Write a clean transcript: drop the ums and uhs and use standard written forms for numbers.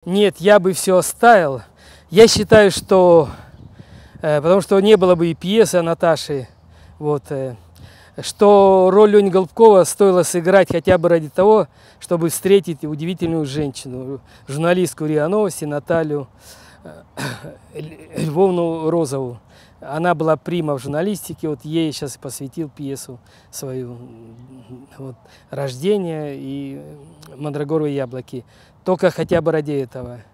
Нет, я бы все оставил. Я считаю, что, потому что не было бы и пьесы о Наташе, вот, что роль Лени Голубкова стоило сыграть хотя бы ради того, чтобы встретить удивительную женщину, журналистку РИА Новости Наталью Львовну Розову. Она была прима в журналистике, вот ей сейчас посвятил пьесу свою, вот, «Рождение» и «Мандрагоровые яблоки». Только хотя бы ради этого.